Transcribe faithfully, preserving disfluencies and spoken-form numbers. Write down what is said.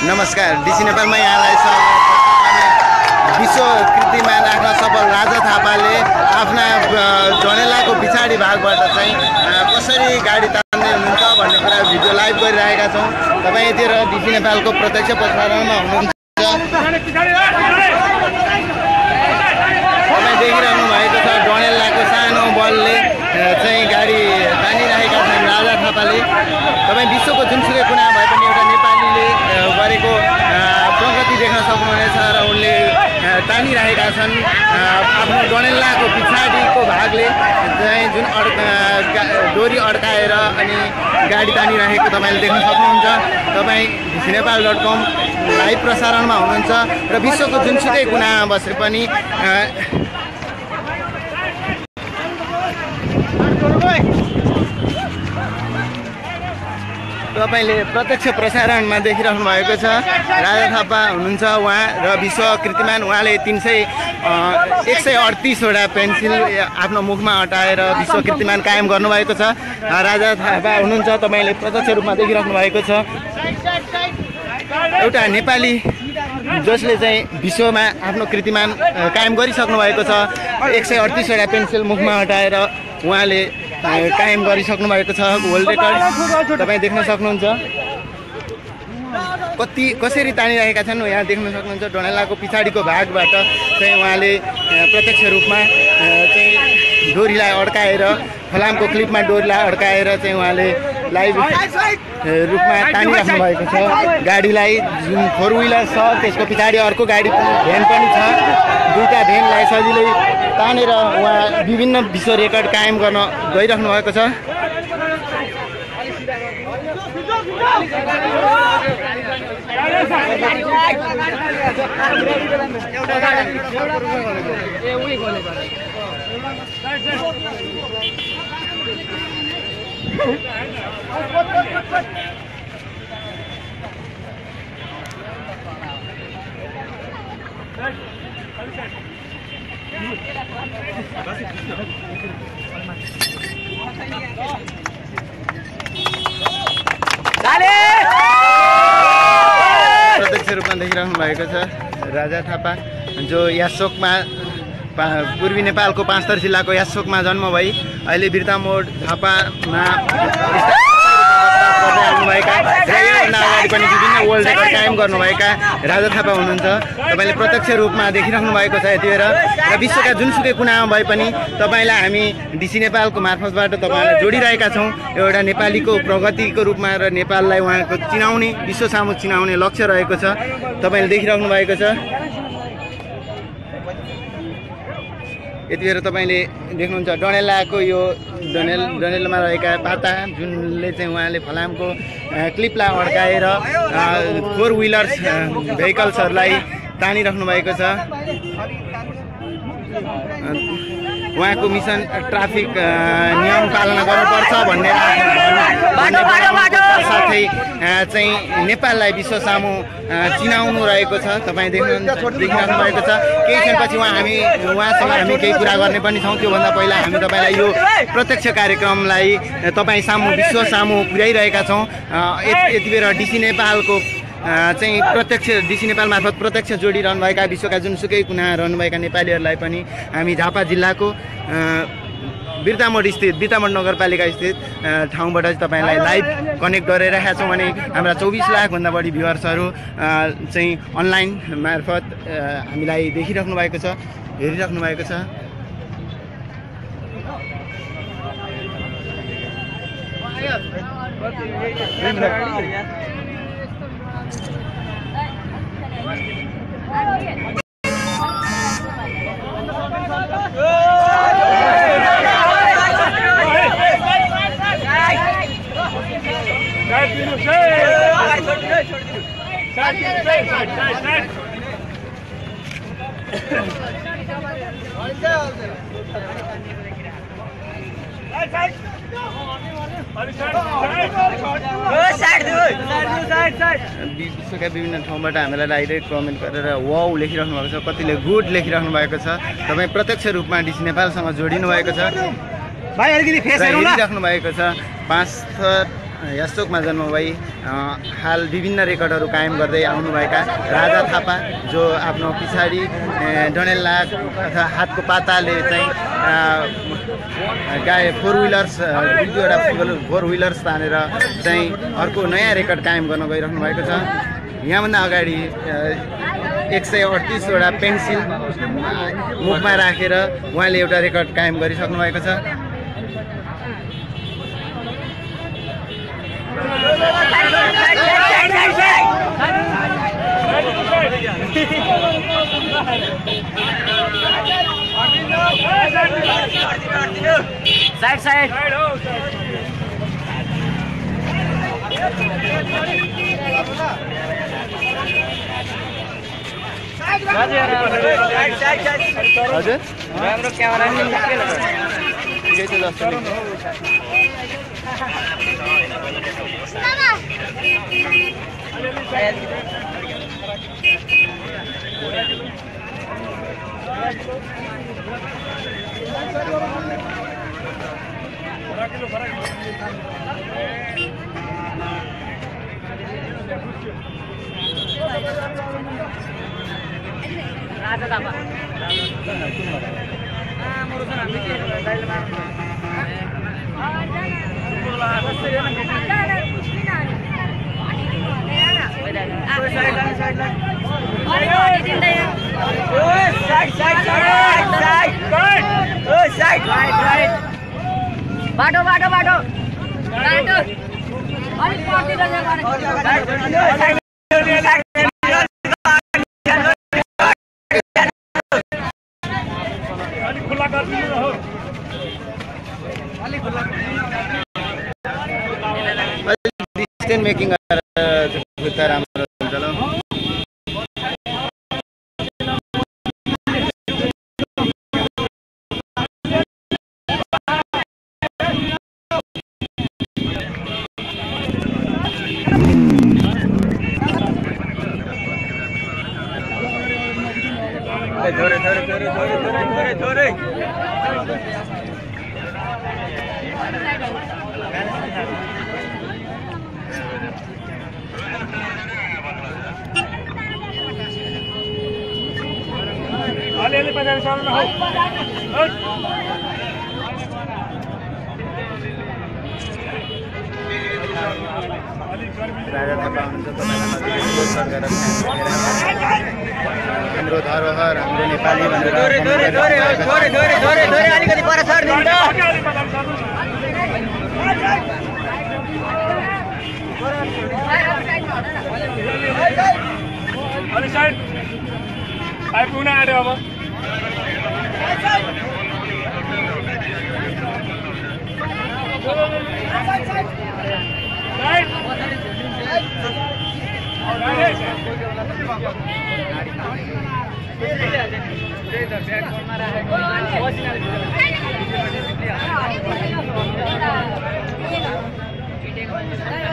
नमस्कार, डीसी नेपालमा यहाँलाई स्वागत छ। विश्व कीर्तिमान आफ्ना सफल राजा थापाले आफ्ना जनेलाको पछाडि भागबाट चाहिँ कसरी गाडी तान्दै हुनुहुन्छ भन्ने कुरा भिडियो लाइभ गरिरहेका छौँ। तपाईँ यतिर डीसी नेपालको प्रत्यक्ष प्रसारणमा हुनुहुन्छ। तपाईँ देखिरहनु भएको छ डनेलाको सानो बलले चाहिँ गाडी तानिरहेका छन् राजा थापाले। तपाईँ विश्वको जुनसुकै कुना भए पनि एउटा नेपालीले गरेको प्रगति देख्न सक्नुहुनेछ र उनले तानिरहेका छन् आफ्नो डनेलाको पछाडिको भागले चाहिँ जुन डोरी अड्काएर अनि गाडी तानिरहेको तपाईँले देख्न सक्नुहुन्छ। तपाईँ DC Nepal dot com live प्रसारणमा हुनुहुन्छ र विश्वको जुनसुकै कुनामा बसे पनि तपाईले प्रत्यक्ष प्रसारणमा देखिरहनु भएको छ। राजा थापा हुनुहुन्छ उहाँ र विश्व कीर्तिमान उहाँले तीन सय एक सय अडतिसवटा पेन्सिल आफ्नो मुखमा अटाएर विश्व कीर्तिमान कायम गर्नुभएको छ। राजा थापा हुनुहुन्छ, तपाईँले प्रत्यक्ष रूपमा देखिरहनु भएको छ। एउटा नेपाली जसले चाहिँ विश्वमा आफ्नो कीर्तिमान कायम गरिसक्नु भएको छ। एक सय अडतिसवटा पेन्सिल मुखमा हटाएर उहाँले कायम गरिसक्नु भएको छ वर्ल्ड रेकर्ड तपाईँ देख्न सक्नुहुन्छ। कति कसरी तानिरहेका छन् यहाँ देख्न सक्नुहुन्छ। डनेलाको पछाडिको भागबाट चाहिँ उहाँले प्रत्यक्ष रूपमा चाहिँ डोरीलाई अड्काएर फलामको क्लिपमा डोरीलाई अड्काएर चाहिँ उहाँले लाइभ रूपमा तानिराख्नु भएको छ। गाडीलाई जुन फोर विलर छ त्यसको पछाडि अर्को गाडी भ्यान पनि छ। दुईवटा भ्यानलाई सजिलै तानेर उहाँ विभिन्न विश्व रेकर्ड कायम गर्न गइराख्नु भएको छ। प्रत्यक्ष रूपमा देखिरहनु भएको छ राजा थापा जो यासोकमा पूर्वी नेपालको पाँचथर जिल्लाको यासोकमा जन्म भई अहिले बिर्तामोड झापामा आउनुभएका र योभन्दा अगाडि पनि विभिन्न वर्ल्ड रेकर्ड कायम गर्नुभएका राजा थापा हुनुहुन्छ। तपाईँले प्रत्यक्ष रूपमा देखिराख्नु भएको छ यति बेर र विश्वका जुनसुकै कुनामा भए पनि तपाईँलाई हामी डीसी नेपालको मार्फतबाट तपाईँलाई जोडिरहेका छौँ। एउटा नेपालीको प्रगतिको रूपमा र नेपाललाई उहाँको चिनाउने विश्व सामु चिनाउने लक्ष्य रहेको छ। तपाईँले देखिराख्नु भएको छ। यति बेर तपाईँले देख्नुहुन्छ डनेलाको यो डनेल डनेलमा रहेका पाता जुनले चाहिँ उहाँले फलामको क्लिपलाई अड्काएर फोर विलर्स भेहिकल्सहरूलाई तानिराख्नु भएको छ। उहाँको मिसन ट्राफिक नियम पालना गर्नुपर्छ भन्ने साथै चाहिँ नेपाललाई विश्व सामु चिनाउनु रहेको छ। तपाईँ देख्नु देखिराख्नु भएको छ। केही क्षणपछि उहाँ हामी उहाँसँग हामी केही कुरा गर्ने पनि छौँ। त्योभन्दा पहिला हामी तपाईँलाई यो प्रत्यक्ष कार्यक्रमलाई तपाईँ सामु विश्व सामु पुर्याइरहेका छौँ। यति बेर डीसी नेपालको चाहिँ प्रत्यक्ष डीसी नेपाल मार्फत प्रत्यक्ष जोडिरहनुभएका विश्वका जुनसुकै कुना रहनुभएका नेपालीहरूलाई पनि हामी झापा जिल्लाको बिर्तामोड स्थित बिर्तामोड नगरपालिका स्थित ठाउँबाट तपाईँलाई लाइभ कनेक्ट गरिरहेका छौँ। भने हाम्रा चौबिस लाखभन्दा बढी भ्युवर्सहरू चाहिँ अनलाइन मार्फत हामीलाई देखिराख्नु भएको छ, हेरिराख्नु भएको छ। विश्वका विभिन्न ठाउँबाट हामीलाई डाइरेक्ट कमेन्ट गरेर वाउ लेखिराख्नु भएको छ, कतिले गुड लेखिराख्नु भएको छ। तपाईँ प्रत्यक्ष रूपमा डीसी नेपालसँग जोडिनु भएको छ, हेरिराख्नु भएको छ। पाँच थर यास्तोकमा जन्म भई हाल विभिन्न रेकर्डहरू कायम गर्दै आउनुभएका राजा थापा जो आफ्नो पछाडि डनेल्ला अथवा हातको पाताले चाहिँ गाए फोर विलर्स दुई दुईवटा फोर विलर्स तानेर चाहिँ अर्को नयाँ रेकर्ड कायम गर्न गइराख्नु भएको छ। यहाँभन्दा अगाडि एक सय अडतिसवटा पेन्सिल मुखमा राखेर उहाँले एउटा रेकर्ड कायम गरिसक्नु भएको छ। साइड साइड हजुर राम्रो क्यामेरा नि निस्केन त ठिकै छ जस्तो राजा थापा बाटो बाटो बाटो बाटो अलिक पर्तिर डिस्टेन्स मेकिङ गरेर राम्रो हुन्छ ल। थोड़े थोड़े थोड़े थोड़े थोड़े थोड़े अले अले पचास साल में हो राजा थापा हुनुहुन्छ हाम्रो धरोहर हाम्रो नेपाली भनेर अलिकति पर छर्दिन्छ अलि साइड आइपुग्न आँट्यो अब साइड